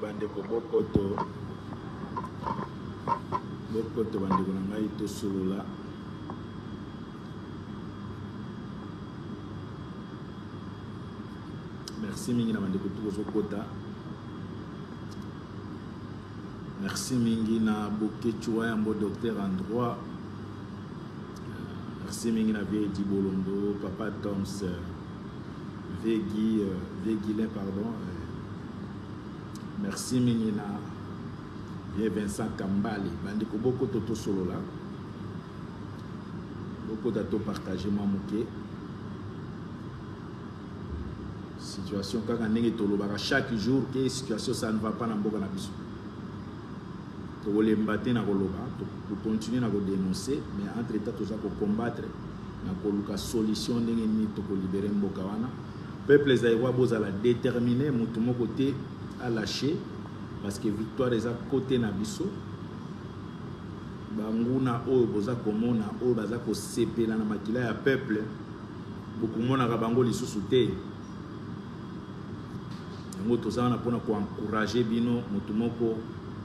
bandeko bokoto bandeko na ngai tosolola merci mingi na bandeko tokozokota merci mingi na Bokechua Yambo docteur en droit merci mingi na Vedi Bolombo Papa Toms Vegilin pardon merci mingi na Vincent Kambali bandeko bokoto tosolola bokoto to partager moi moké situation kaka ndenge tolobaka chaque jour que situation ça ne va pas na mboka na biso tokolemba te na koloba to continuer na ko dénoncer mais entre temps toza ko combattre na koluka solution ndenge ni to ko libérer mboka wana peuple zaïrois bozala déterminé mutu moko te à lâcher parce que victoire eza côté na biso banguna oyo boza komona oyo baza ko sepela na makila ya peuple bokumona ka bango lisusu te ngo tozana pona ko encourager bino mutu moko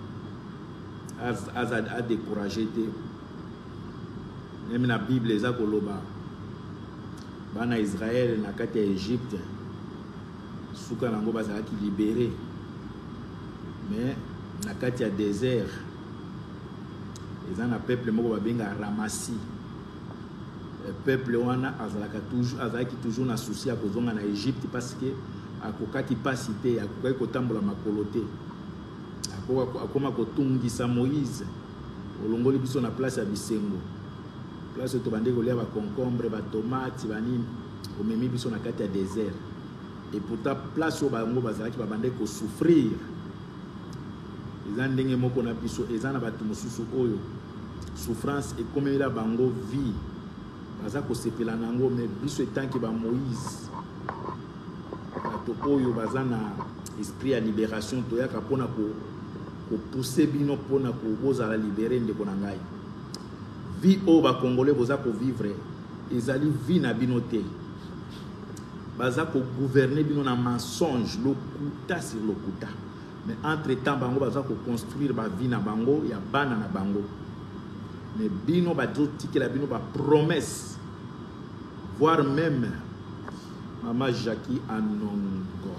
a décourager te même na Bible eza koloba bana Israël na kati ya Égypte suka nango bazalaki libéré mais na kati ya désert eza na peuple moko babenga Ramasi peuple wana azalaki toujours na souci ya kozonga na Égypte parce que akokaki pasi te akokaki kotambola makolo te akoma kotungisa Moïse olongoli biso na place ya bisengo place to bande kolia ba concombre ba tomate banini omemi biso na kati ya désert et pourtant place o bango bazalaki ba bande ko souffrir eza ndenge moko na biso eza na bato mosusu oyo souffrance et comme ela bango vie baza ko sepela nango mais biso etanki ba Moïse bato oyo baza na esprit ya libération toyaka pona ko pousser bino pona ko bozala libérer ndeko na ngai vie o ba congolais boza ko vivre ezali vie na bino te baza ko gouverner bino na mensonge lokuta sur lokuta mais entre temps bango baza ko construire ba vie na bango ya bana na bango mais bino ba tikela bino ba promesse voire même Mama Jackie Anongo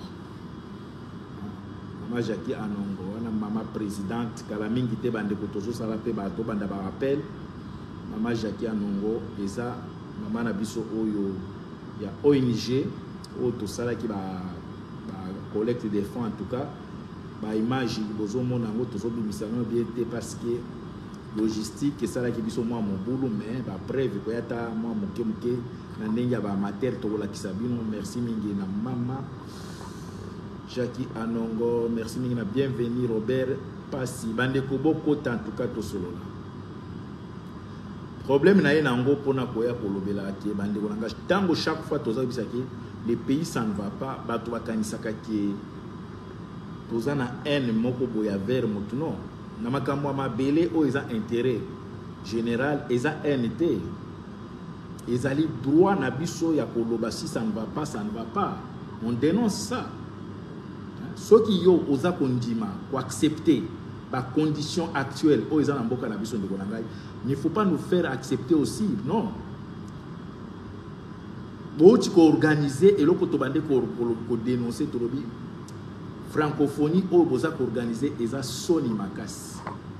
Jackie Anongo wana mama présidente kala mingi te bande ko tozo sala pe ba to banda ba rappel mama Jackie Anongo eza mama na biso oyo ya ONG o to sala ki ba collecte des fonds en tout cas ba image bozo mona ngo tozo bimisa no bien te parce que logistique sala ki biso moi mon boulot mais ba preuve ko yata moi moke na ndenge ba amateur to la kisabino merci mingi na mama Jackie Anongo, merci mingina, bienvenue Robert Passi, bandeko boko en tout cas to solo. Problème na yenango pona koya kolobela ki bandeko nanga tango chaque fois toza bisaki le pays ça ne va pas bato bakanisaka ki toza na haine moko boya vers motuno na makambo mabele o eza intérêt général eza NT ezali droit na biso ya koloba si ça ne va pas on dénonce ça. Ceux qui ont osé kondima ou accepter les conditions actuelles, il ne faut pas nous faire accepter aussi, non. Si vous organisez et l'autre vous dénoncer francophonie, vous organisez et ça soni makas.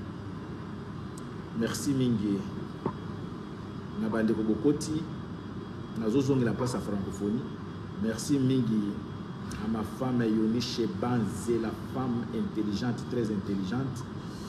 Merci mingi. Na bande ko bokoti na zozongi la place à francophonie. Merci mingi. À ma femme Yoni Chebanze, la femme intelligente, très intelligente,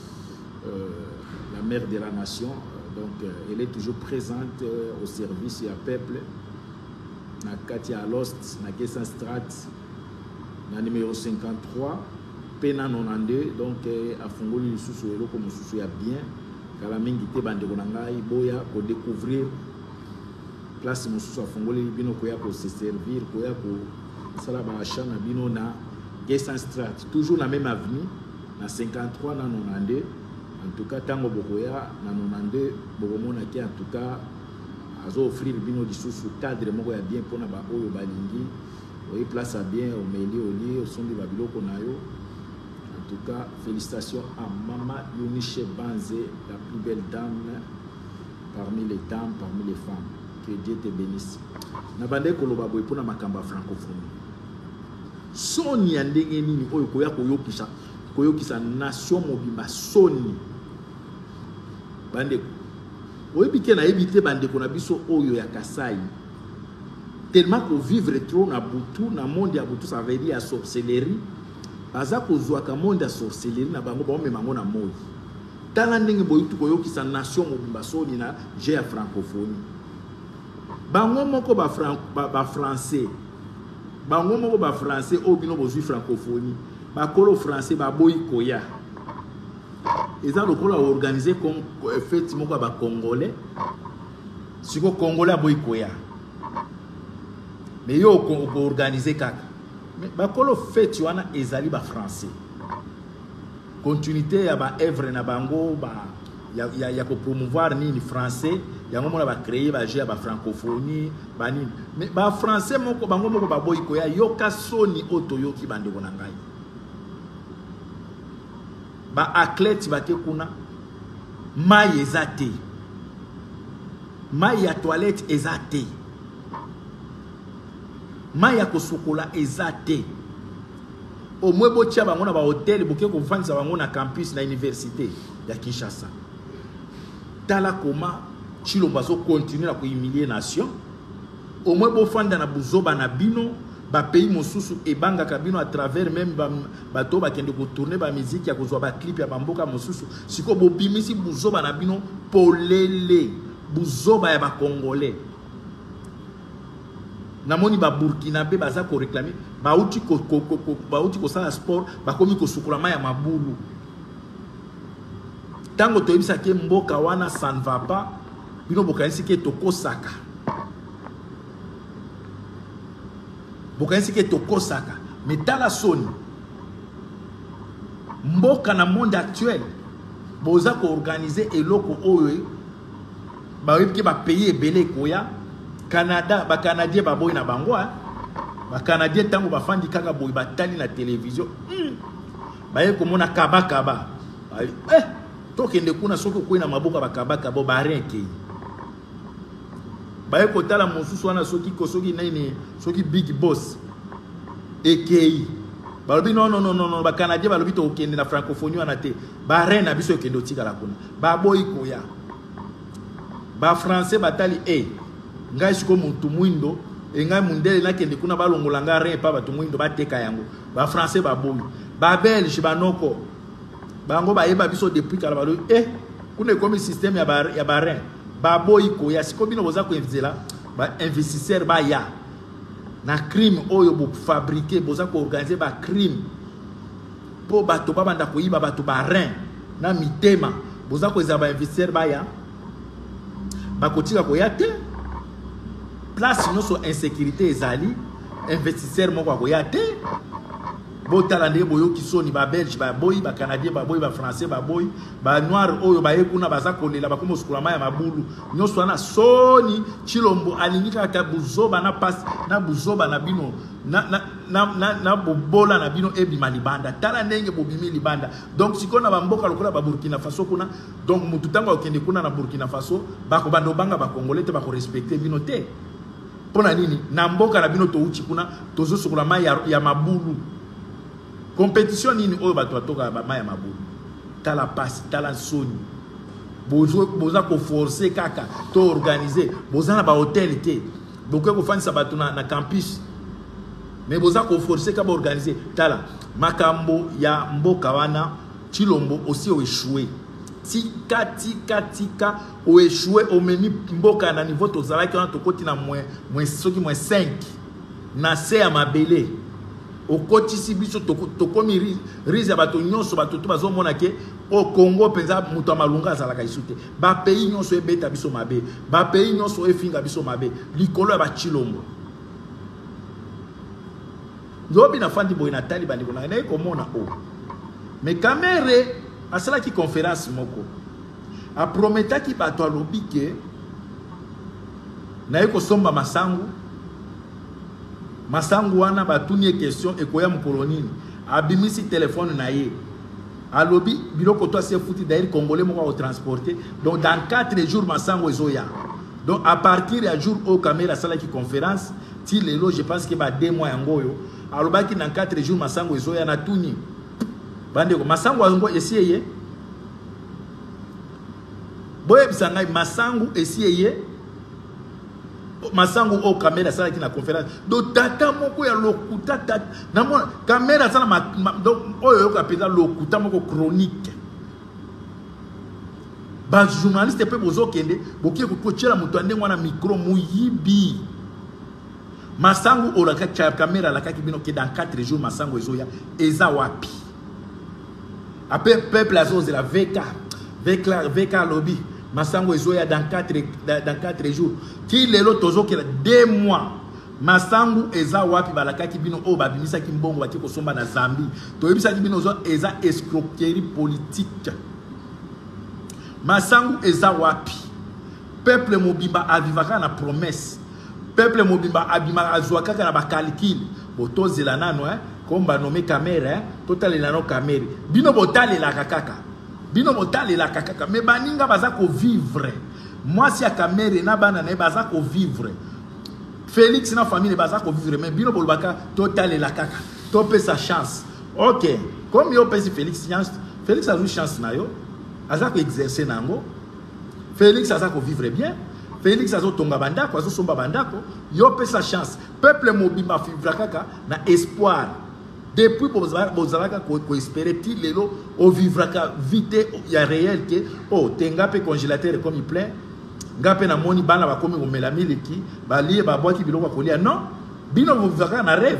la mère de la nation. Donc, elle est toujours présente au service et à peuple. Na Katia Alost, na Gessan Strat, na numéro 53, Pena 92. Donc, à Fongoli Soussou, comme Soussou ya bien. Kalamingi te bande konangai, boya, pour découvrir place Moussou à Fongoli, bino koya pour se servir, koya pour. Sala ba achat na bino na Gessan Strat toujours na même avenue na 53 na 92 en tout cas tango bokoya na 92 bokomona ki en tout cas azo offrir bino lisusu cadre moko ya bien pona ba oyo balingi oyi place à bien o meli oli o sombi ba biloko na yo en tout cas, félicitations à Mama Yuniche Banze, la plus belle dame parmi les dames, parmi les femmes. Que Dieu te bénisse. Nabande koloba boy pour na makamba francophonie. Soni andenge nini oyo koya koyokisa nation mobimba soni. Bande oyebike na ebite bande kona biso oyo ya Kasai. Tellement que vivre trop na butu na monde ya butu ça veut dire sorcellerie. Baza kozwa ka monde ya sorcellerie na bango ba memango na moi. Tala ndenge boyitu koyokisa nation mobimba soni na je ya francophonie. Bango moko ba français. Bango moko ba français au bino bozui francophonie. Ba kolo français ba boyi koya. Ils ont le colo organisé comme effectivement ba congolais. Siko congolais a boyi koya. Mais yo ko organiser kaka. Mais ba kolo fête wana ezali ba français. Continuité ya ba œuvre na bango ba ya ko promouvoir ni français. Yango mona ba créer ba jeu ba francophonie ba nini mais ba français moko bango moko ba boy ko ya yoka soni otoyo ki bande ko na ngai ba athlète ba te kuna mai ezate mai ya toilette ezate mai ya ko sokola ezate au moins bo tia bango na ba hôtel boke ko fanisa bango na campus na université ya Kinshasa tala koma Chilo bazo continuer à humilier nation. Au moins bo fanda na buzoba na bino ba pays mosusu e banga kabino à travers même bato ba kende ko tourner ba musique ya kozwa ba clip ya bamboka mosusu. Siko bo bimisi buzoba na bino polele buzoba ya ba congolais. Namoni ba burkinabé baza ko réclamer ba uti ko sala sport ba komi ko sukula ma ya mabulu. Tango toyebisa ke mboka wana ça ne va pas. Bino bokanisi ke tokosaka. Bokanisi ke tokosaka. Mais dans la zone, mboka na monde actuel, boza ko organiser eloko oyo ba webki ba payer belé koya. Canada, ba Canadien ba boy na bango ba Canadien tango ba fandi kaka boy ba tali na télévision. Ba ye komona kaba. Tokende kuna soko ko na maboka ba kaba ba renke. Baye kotala mosusu wana soki nini soki big boss ekei balobi non ba Canadien balobi to okende na francophonie wana te ba reine na biso okende otika la kuna ba boy koya ba français batali ngai siko mutu mwindo ngai mundele na kende kuna balongola nga reine pa batu mwindo bateka yango ba français ba boy ba belge banoko bango ba yeba biso depuis kala balobi kuna comme système ya ba reine baboy koya siko bino boza ko invitela ba investisseur ba ya na crime oyo bo fabriquer boza ko organiser ba crime po bato ba banda ko yiba bato ba rein na mitema boza ko za ba investisseur ba ya ba kotika ko ya te place noso insécurité ezali investisseur moko ko ya te botala ndenge boyo kisoni ba belge ba boy ba canadien ba boy ba français ba boy ba noir oyo ba yekuna baza kolela ba komo sukula ya mabulu nyoso na soni chilombo alingika ka buzoba na pass na buzoba na bino na bobola na bino ebi malibanda tala ndenge bobimi libanda donc sikona ba mboka lokola ba Burkina Faso kuna donc mutu tango okende kuna na Burkina Faso ba ko bando banga ba congolais te ba ko respecter bino te pona nini na mboka na bino to uchi kuna tozo sukula ya mabulu. Compétition nini oyo bato batoka ba maya mabulu tala passe tala soni boza ko forcer kaka to organiser boza na ba hôtel te boko ko fanisa bato na campus mais boza ko forcer ka ba organiser tala makambo ya mboka wana Chilombo aussi o échoué tika o échoué o memi mboka na niveau to zalaki na to koti na moins soki moins 5 na se ya mabele au kotisi biso tokomi rize ya bato nyonso bato to bazomona ke au Congo penza muto malunga azalaka isute ba pays nyonso ebeta biso mabe ba pays nyonso efinga biso mabe likolo ya ba Chilombo ndobi na fandi boy na tali bandi kona na komona mais Kamere asala ki conférence moko a prometa ki bato alobi ke na yeko somba masangu wana batuni question ekoya mkolonini abimisi téléphone na ye à lobby biloko toi c'est foutu d'ailleurs congolais moko transporter donc dans 4 jours masango ezoya donc à partir du jour où caméra sala qui conférence ti lelo je pense que ba 2 mois yangoyo alobaki dans 4 jours masango ezoya na tuni bande ko masango yango essayé boye bisangai masango essayé masango au caméra sala qui na conférence donc tata moko ya lokuta tata na mo caméra sala donc oyo ka pesa lokuta moko chronique ba journaliste pe bozo kende bokie ko kochela mutu ande ngwana micro muyibi masango o la caméra la kaki bino ke dans 4 jours masango ezoya eza wapi après peuple azo de la VK lobby masango ezoya dans 4 jours ti lelo tozo ke 2 mois masango eza wapi balakaki bino o babimisa ki mbongo bati ko somba na Zambie to yebisa ki bino zo eza escroquerie politique masango eza wapi peuple mobimba avivaka na promesse peuple mobimba abima azwaka na ba calcul botozela nano comme ba nommé caméra total nano caméra bino botale la kaka bino botale la kaka mais baninga baza ko vivre moi si a caméra na bana na baza ko vivre Félix na famille baza ko vivre mais bino bolbaka total la kaka topé sa chance OK comme yo pesi Félix chance Félix a eu chance na yo aza ko exercer nango Félix aza ko vivre bien Félix azo tonga bandako azo somba bandako yo pesa chance peuple mobimba vivra kaka na espoir depuis bozalaka ko espérer ti lelo o vivra ka vite ya réel que oh tenga pe congélateur comme il plein ngape na moni bana ba komi ko melamiliki ba lié ba boaki biloko ko lia non bino vivra na rêve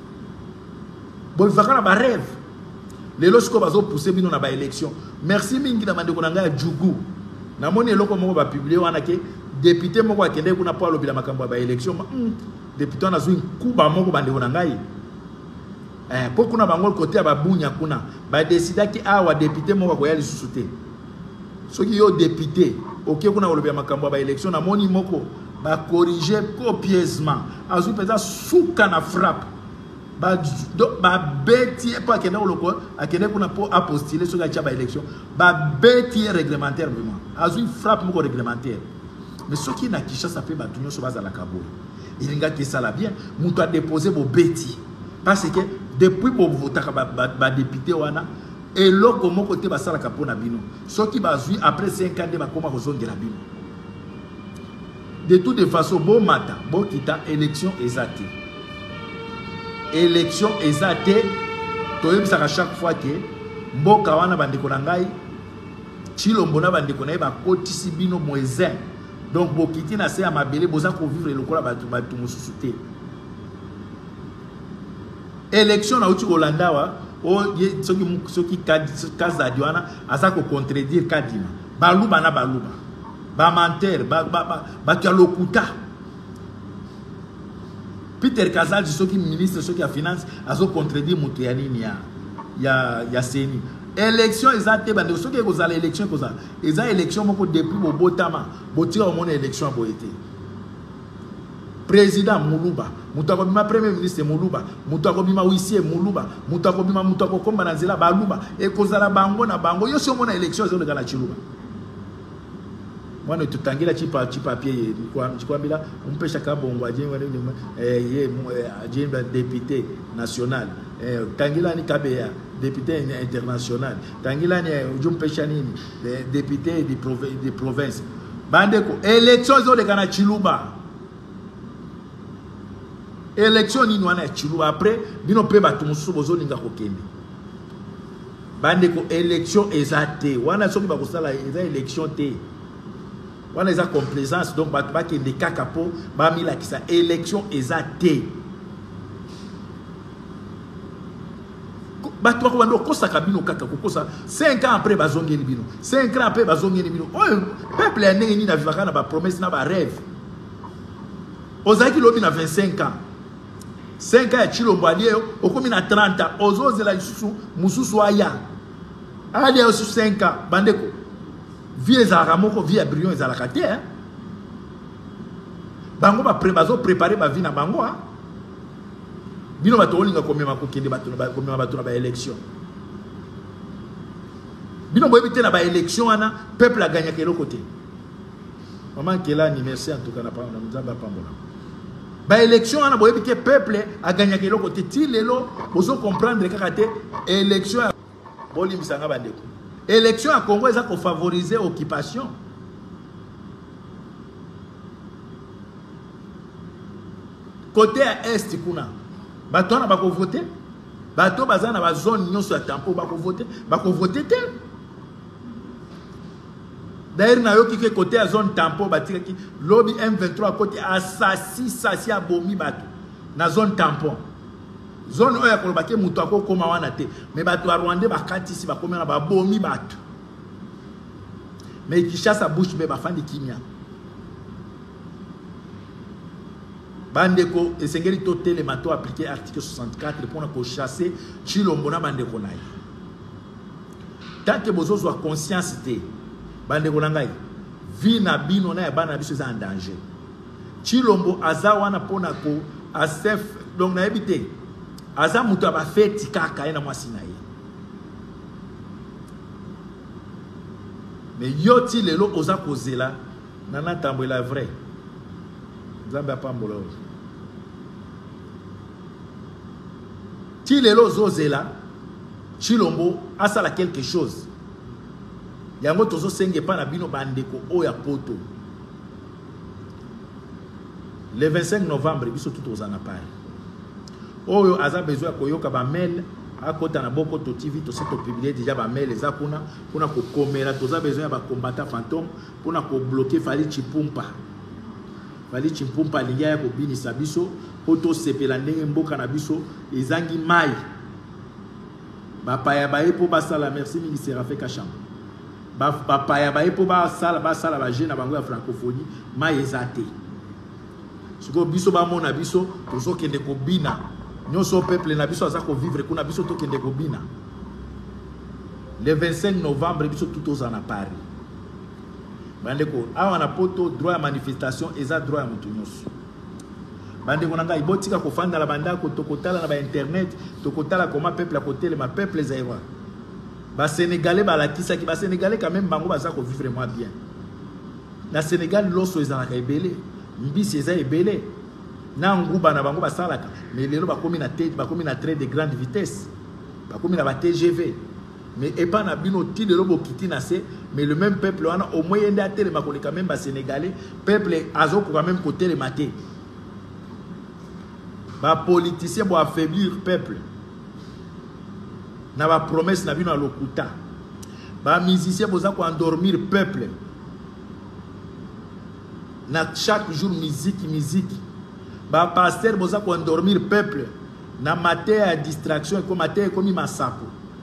bo vivra na ba rêve lelo siko bazo pousser bino na ba élection merci mingi na mandeko na nga jugu na moni eloko moko ba publier wana ke député moko akende kuna po alobila makambo ba élection député na zui kuba moko bandeko na ngai pour kuna bangol côté ba bunya kuna ba décida ki awa député moko ko yali susute soki yo député OK kuna olobila makambo ba élection na moni moko ba corriger copieusement azu peza suka na frappe ba beti pas akende oloko akende kuna po apostiler soki acha ba élection ba beti réglementaire vraiment azu frappe moko réglementaire mais ce qui n'a kicha ça fait batunyo so baza la kabo il nga que ça la bien muto a déposé bo beti parce que depuis bo votaka ba député wana et loko moko te ba sala kapo na bino ce qui bazui après 5 ans de ba koma kozongela bino de toute façon bo mata bo kita élection ezate élection ezate to yebisa ka chaque fois que mboka wana bandeko na ngai chilombo na bandeko na ba kotisi bino moisin donc bokiti na se ya mabele boza ko vivre lokola batu mususu te élection na uti Hollanda o soki kaza diwana asa ko contredire kadima baluba na baluba ba menteur ba tu lokuta Peter Kazal soki ministre soki ya finance azo contredire mutu ya nini ya seni élection ezate bande soki kozala élection kozala eza élection moko depuis bobotama botira au monde élection boyete président Muluba mutako bima premier ministre Muluba mutako bima huissier Muluba mutako bima mutako komba na nzela baluba e kozala bango na bango yo so mona élection zo ngala chiluba mwana tutangira chipa papier kwa bila umpesha kabongo ajenga ye ajenga député national tangila ni kabea député international tangila ni ujumpesha nini député de province bandeko élection zo de kana chiluba élection ni wana chiluba après bino pe batu mususu bozolinga kokende bandeko élection ezate wana soki bakosala eza élection te wana eza complaisance donc batu bakende kaka po bamila kisa élection ezate batu bako bando kosaka bino kaka kokosa 5 ans après bazongeli bino 5 ans après bazongeli bino oh peuple ya ndenge ni na vivaka na ba promesse na ba rêve ozaki lobi na 25 ans 5 ans ya chilombo alio okomi na 30 ans ozozela lisusu mususu aya ali osu 5 ans bandeko vie ezalaka moko vie ya brillant ezalaka te bango bazo préparer ba vie na bango bino bato olinga komema kokende bato na ba élection Bino boyebi te na ba élection ana peuple a gagné quel côté. Maman Kelani merci en tout cas na pa na mzamba pambola. Ba élection ana boyebi ke peuple a gagné quel côté ti lelo bozo comprendre kaka te élection bolim sanga bandeko. Élection à Congo ça ko favoriser occupation. Côté à est kuna bato na bako voter bato baza na ba zone nyonso ya tampo bako voter te. D'ailleurs na yoki ke côté à zone tampo batika ki lobby M23 côté assassi sasi abomi bato na zone tampon zone oya ko bake muto akokoma wana te mais bato a Rwanda bakatisi bakoma na babomi bato mais Kinshasa bouche be bafandi kimia bandeko esengeli to telemato appliquer article 64 pour na ko chasser Chilombo na bandeko nayi tant que bozo soit conscience te bandeko nangai vie na bino na bana biso za en danger Chilombo aza wana pona ko asef donc na ebité aza mutu ba feti kaka ena mwasi na ye mais yoti lelo oza kozela nana tambola vrai Nzambe apambola ti lelo zozela Chilombo asala quelque chose yango tozo senge pa na bino bandeko oya poto le 25 novembre biso tout ozana pare oyo aza besoin koyoka ba mail akota na boko to TV to sito publier déjà ba mail eza kuna ko komela toza besoin ba combattant fantôme kuna ko bloquer Fali Chipumpa lingia ya ko binisa biso poto sepela ndenge mboka na biso ezangi mai bapaya baye po basala merci mingi Serafé Kachamba bapaya baye po basala ba jeune na bango ya francophonie mai ezate siko biso ba mona biso tozo kende ko bina nyonso peuple na biso aza ko vivre kuna biso to kende ko bina le 25 novembre biso tout ozana Paris bandeko awa na poto droit ya manifestation eza droit ya mutu nyonso bandeko nanga ibotika ko fanda la bandako tokotala na ba internet tokotala comment peuple a côté ma peuple zaïwa ba sénégalais ba lakisa ki ba sénégalais quand même bango baza ko vivre moi bien na Sénégal loso ezana ka ebele mbisi eza ebele na nguba na bango basalaka mais lelo bakomi na tête bakomi na train de grande vitesse bakomi na ba TGV mais et pas na bino ti lelo bokiti na se mais le même peuple wana au moyen d'atteler ma quand même ba sénégalais peuple azo quand même côté le maté ba politicien bo affaiblir peuple na ba promesse na bino lokuta ba musicien boza ko endormir peuple na chaque jour musique ba pasteur boza ko endormir peuple na maté à distraction comme maté comme masapo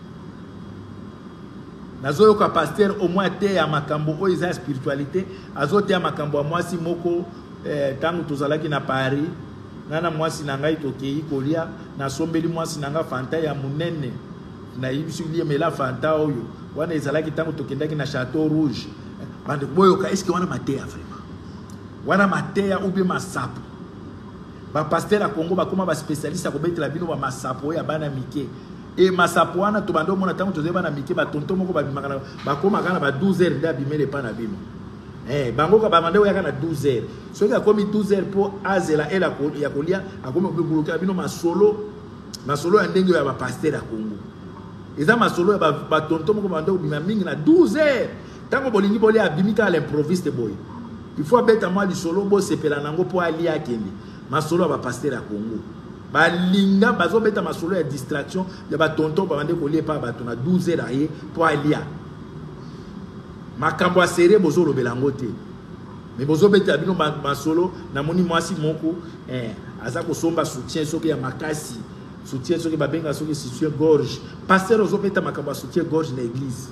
nazo ka pasteur au moins te ya makambo o isa spiritualité azote ya makambo mwasi moko tangu tozalaki na Paris nana mwasi nangai tokei kolia na sombeli mwasi nanga fanta ya munene na yibisulie mela fanta oyo wana ezalaki tangu tokendaki na Château Rouge bande boyoka est-ce que wana matéya vraiment wana matéya ou bien masapo ba pasteur a Congo ba koma ba spécialiste ko betela bino ba masapo ya bana mike et masapo wana to bando mona tangu tozeba na mike ba tonto moko ba bimaka ba koma kana ba 12 heures nda bimele pa na bino bango ka ba mande o ya kana 12 heures so ka komi 12 heures po azela ela ko ya kolia akomi obuluka bino masolo ya ndenge ya ba pasteur a Congo eza masolo ya ba tonto moko bando bima mingi na 12 heures tango bolingi boli abimika à l'improviste boy il faut beta moi du solo bo sepela nango po ali akende masolo ba pasteur a Congo ba linga bazo beta masolo ya distraction ya ba tonton ba bande ko lie pa ba tona 12 heures aye po alia makambo a seré bozo lobela ngote mais bozo beta bino masolo na moni mwasi moko aza ko somba soutien soki ya makasi soutien soki ba benga soki soutien gorge pasteur ozo beta makambo soutien gorge na église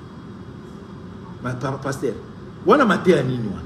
ma pasteur wana matea nini wana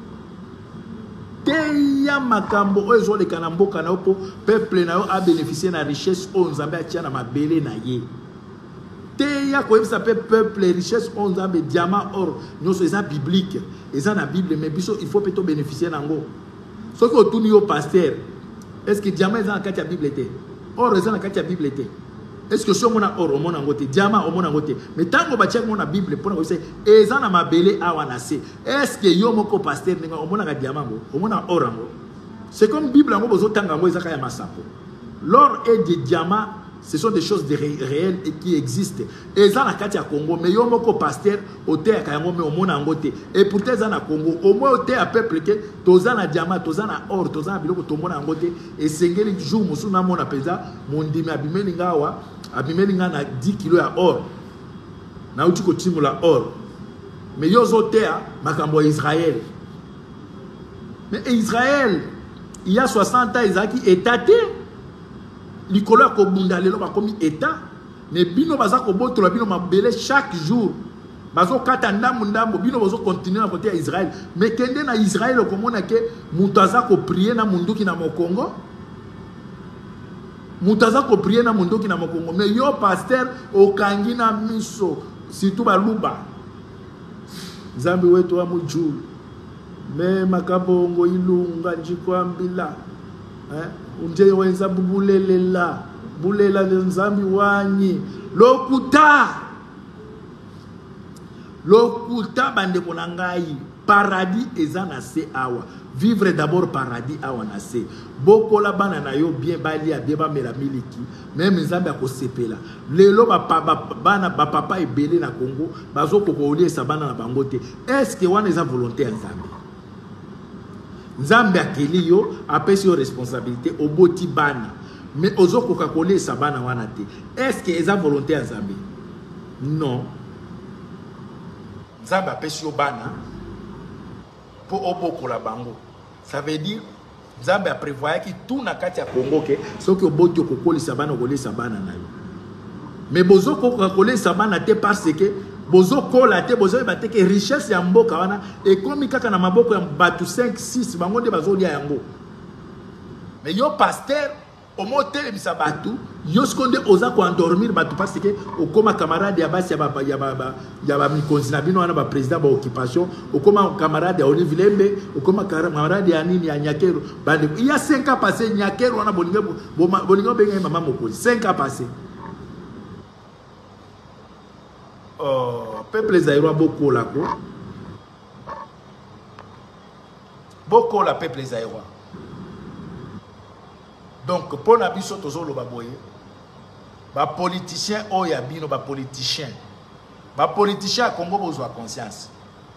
teya makambo oyo ezoleka na mboka na opo peuple na yo a bénéficier na richesse oyo Nzambe atia na mabele na ye teya koyebisa pe peuple richesse oyo Nzambe diamant or nyonso eza biblique eza na Bible mais biso il faut plutôt bénéficier nango soki otuni yo pasteur est-ce que diamant eza na kati ya Bible te or eza na kati ya Bible te Est-ce que sur mon or, au mon angoté, diamant, au mon angoté, mais tant que bâtir mon Bible, pour nous dire, et ça n'a ma belé à wanasé. Est-ce que yo moko pasteur n'est au mon diamant, au mon or ango? C'est comme Bible ango bozo tangango izaka ya masapo. L'or et des diamants, ce sont des choses réelles et qui existent. Et ça n'a qu'à dire Congo, mais yo moko pasteur au terre kayango mais au mon angoté. Et pourtant ça na Congo, au moins au terre à peuple que tozana diamant, tozana or, tozana biloko to mon angoté. Et sengeli jour musu na mon apeza, mon dimi abimeli ngawa. Abimelinga na 10 kilos ya or na uti ko timula or mais yozo tea makambo Israël mais Israël il y a 60 ans Isaki étaté likolo ko bunda lelo ba komi état mais bino baza ko botola bino mabele chaque jour bazo kata ndambo bino bazo continuer na côté ya Israël mais kende na Israël ko mona ke mutaza ko prier na munduki na Mokongo. Mutaza ko prier na mundoki na Mokongo mais yo pasteur okangi na miso surtout baluba Nzambe wetu wa mujulu me makabongo ilunga njikwambila unje wenza bubulelela bulela Nzambe wanyi lokuta bande konangai paradis ezana se awa. Vivre d'abord paradis awa na se. Boko la bana na yo bien bali a bien ba mela miliki. Même Nzambe ko sepela. Lelo ba papa ebele na Congo, bazo ko kolie sa bana na bangote. Est-ce que wana eza volonté ya Nzambe? Nzambe akeli yo apesi yo responsabilité oboti bana. Mais ozo ko kolie sa bana wana te. Est-ce que eza volonté ya Nzambe? Non. Nzambe apesi yo bana pour oboko la bango. Ça veut dire Nzambe a prévoyé que tout na kati ya Congo ke so que oboti okokoli sabana okoli sabana na yo. Mais bozo kokoli sabana te parce que bozo kola te bozo ba te que richesse ya mboka wana et comme kaka na maboko ya batu 5 6 bango de bazo lia yango. Mais yo pasteur au motel bisabatu yo skonde oza ko endormir batu parce que okoma camarade ya basi ya ba mikonzi na bino wana ba président ba occupation okoma camarade ya Olive Lembe okoma camarade ya nini ya Nyakero bande il y a 5 ans passé Nyakero wana bolingo benga mama mokozi 5 ans passé. Oh peuple zaïrois beaucoup là ko beaucoup la peuple zaïrois. Donc, pour la biso tozolo baboye, ba politicien oyabino ba politicien à Congo bozwa conscience.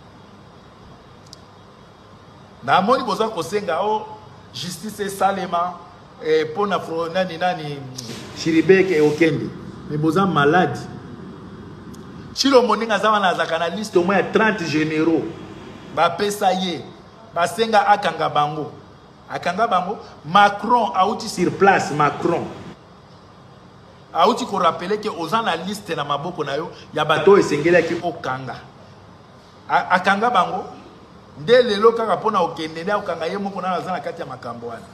Na moni bozwa kosenga o justice salema et pour na nani Chiribeke okende. Mais bozwa malade. Chilo moninga za wana za kana liste au moins 30 généraux. Ba pesa ye, ba senga akanga bango. Akanga bango, Macron a outi sur place, Macron a outi ko rappeler que aux en la liste na maboko na yo ya bato esengela ki okanga akanga bango nde lelo kaka pona okende nda okanga ye moko na za na kati ya makambo wana.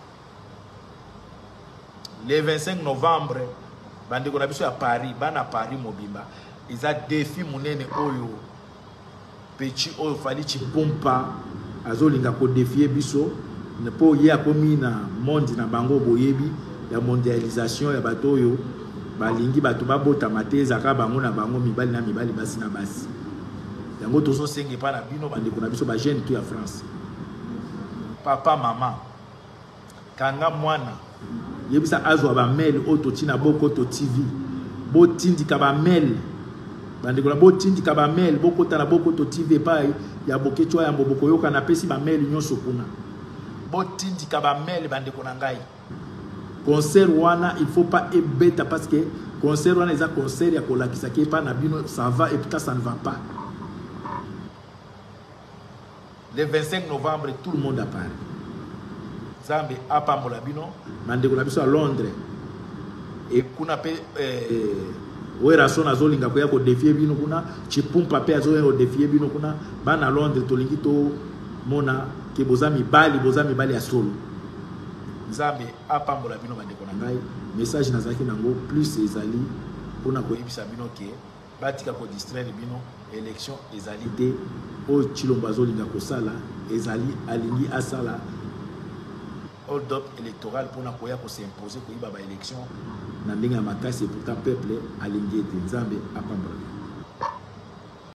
Le 25 novembre bande ko na biso ya Paris bana Paris mobimba iza défi munene oyo petit oyo fali chipompa azolinga ko défier biso ne po ye akomi na monde na bango boyebi ya mondialisation ya bato yo balingi bato babota mateza ka bango na bango mibali na mibali basi na basi yango tozo senge pa na bino bande ko na biso ba jeune tu ya France papa mama kanga mwana yebisa azwa ba mail auto tina boko to TV botindi ka ba mail bande ko na botindi ka ba mail boko ta na boko to TV pa ya boketwa ya mboko yoka na pesi ba mail nyonso kuna botindi kaba mele bande konangai concert wana il faut pas ebeta parce que concert wana eza concert ya kolakisa ke pa na bino ça va et puis ça ne va pas. Le 25 novembre tout le monde a parlé. Zambe apambola bino bande kona biso à Londres et kuna pe wera sona zolinga ko ya ko défier bino kuna chipumpa pe azo ko défier bino kuna bana Londres to lingi to mona ke bozami bali ya solo. Nzambe apambola bino bandeko na ngai message nazaki nango plus ezali pona ko yebisa bino ke batika ko distraire bino élection ezali te o chilomba zolinga ko sala ezali alingi asala hold up électoral pour s'imposer pour y avoir élection. N'a pas makasi et pourtant peuple alingi ete nzambe apambola.